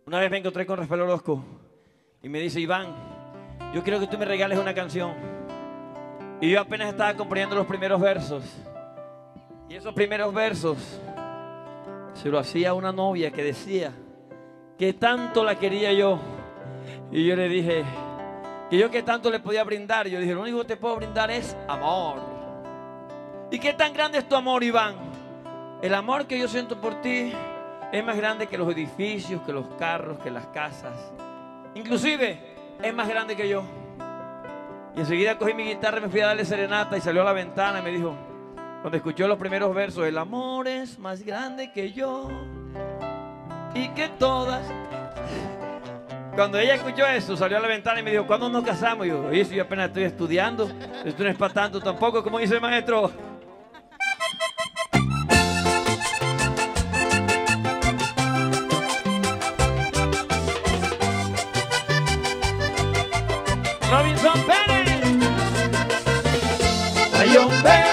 Una vez me encontré con Rafael Orozco y me dice: Iván, yo quiero que tú me regales una canción. Y yo apenas estaba componiendo los primeros versos. Y esos primeros versos se lo hacía a una novia que decía que tanto la quería yo. Y yo le dije que yo que tanto le podía brindar. Yo dije: lo único que te puedo brindar es amor. ¿Y qué tan grande es tu amor, Iván? El amor que yo siento por ti es más grande que los edificios, que los carros, que las casas. Inclusive es más grande que yo. Y enseguida cogí mi guitarra y me fui a darle serenata y salió a la ventana y me dijo, cuando escuchó los primeros versos: el amor es más grande que yo y que todas. Cuando ella escuchó eso, salió a la ventana y me dijo: ¿cuándo nos casamos? Y yo: oye, si yo apenas estoy estudiando, esto no es para tanto tampoco, como dice el maestro. Robinson Pérez. Ay, hombre,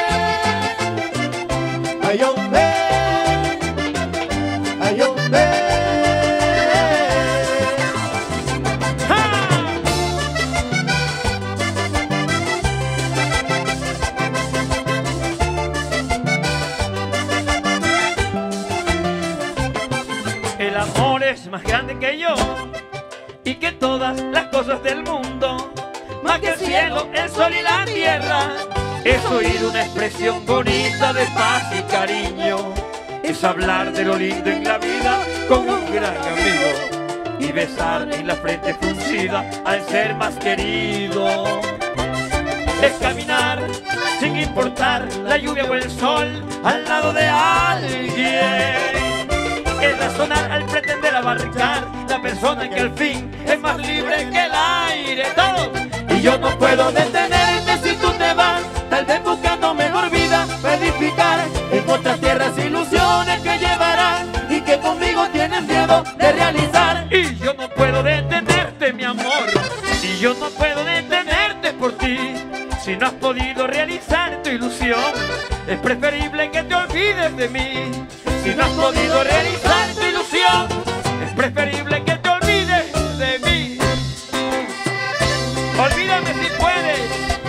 ay, hombre, ay, hombre. El amor es más grande que yo y que todas las cosas del mundo, más que el cielo, el sol y la tierra. Es oír una expresión bonita de paz y cariño. Es hablar de lo lindo en la vida con un gran amigo y besar en la frente fruncida al ser más querido. Es caminar sin importar la lluvia o el sol al lado de alguien. Es razonar al pretender abarcar la persona que al fin es más libre que el aire. ¡Todos! Y yo no puedo detenerte si tú te vas, tal vez buscando mejor vida, para edificar en otras tierras ilusiones que llevarán y que conmigo tienes miedo de realizar. Y yo no puedo detenerte, mi amor, y yo no puedo detenerte por ti. Si no has podido realizar tu ilusión, es preferible que te olvides de mí. Si no has podido realizar tu ilusión, es preferible que te olvides de mí. Olvídame si puedes,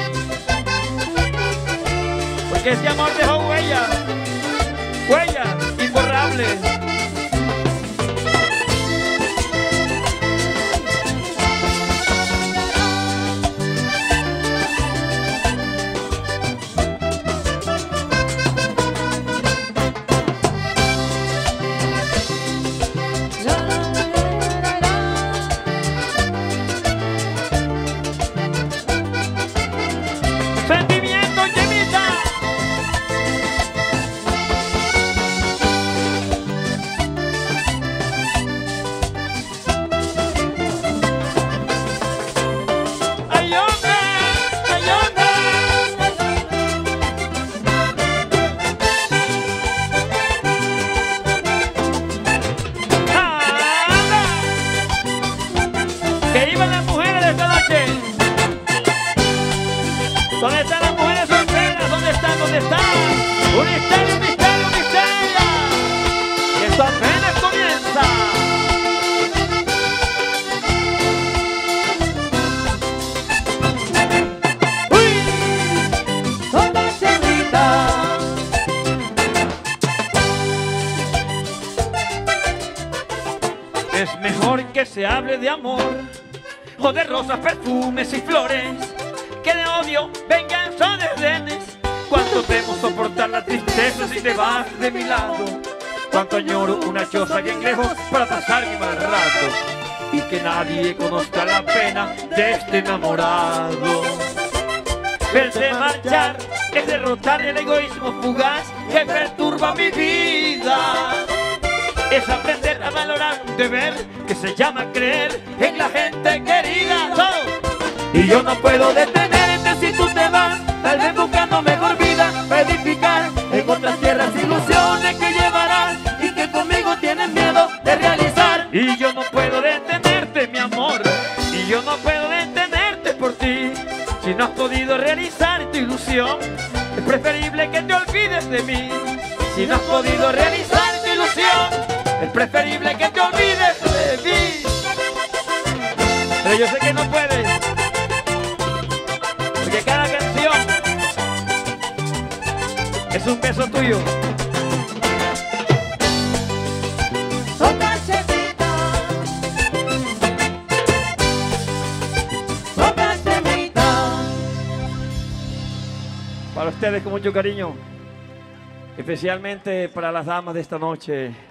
porque ese amor dejó huellas, huellas imborrables. Sentimiento, Chemita. Ay, hombre, ay, hombre. ¡Anda! Que iban las mujeres de esta noche. ¿Dónde están las mujeres solteras? ¿Dónde están? ¿Dónde están? Un misterio, un misterio, un misterio. Que esto apenas comienza. ¡Uy! Toda chelita. Es mejor que se hable de amor o de rosas, perfumes y flores, que de odio, venganza o desdenes. Cuánto temo soportar la tristeza si te vas de mi lado. Cuánto añoro una choza bien lejos para pasar mi mal rato y que nadie conozca la pena de este enamorado. Verte marchar es derrotar el egoísmo fugaz que perturba mi vida. Es aprender a valorar un deber que se llama creer en la gente querida. Y yo no puedo detenerte si tú te vas, tal vez buscando mejor vida, para edificar en otras tierras ilusiones que llevarás y que conmigo tienes miedo de realizar. Y yo no puedo detenerte, mi amor, y yo no puedo detenerte por ti. Si no has podido realizar tu ilusión, es preferible que te olvides de mí. Si no has podido realizar tu ilusión, es preferible que te olvides de mí. Es un beso tuyo. Son cachetitas, son cachetitas. Para ustedes con mucho cariño. Especialmente para las damas de esta noche.